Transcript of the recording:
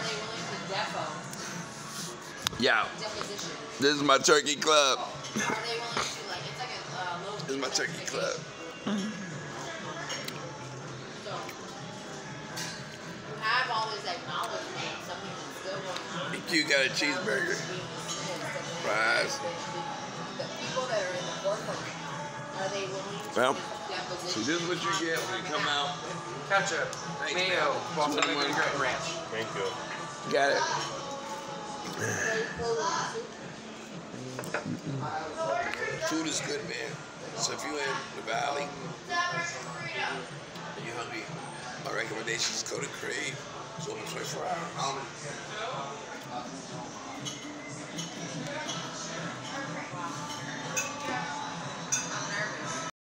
they willing to defo? Yeah. Deposition. This is my turkey club. Are they willing to, like, it's like a low. This is my turkey club. So, you have all this acknowledgement, something that's still going on. You got a cheeseburger. Fries. The people that are in the forefront, are they willing to Well, deposition? so this is what you get when you come out. Ketchup, Thanks, mayo, man. balsamic vinegar, and ranch. Thank you. Got it. Food is good, man. So if you're in the valley and you're hungry, my recommendation is go to Crave. It's open 24 hours.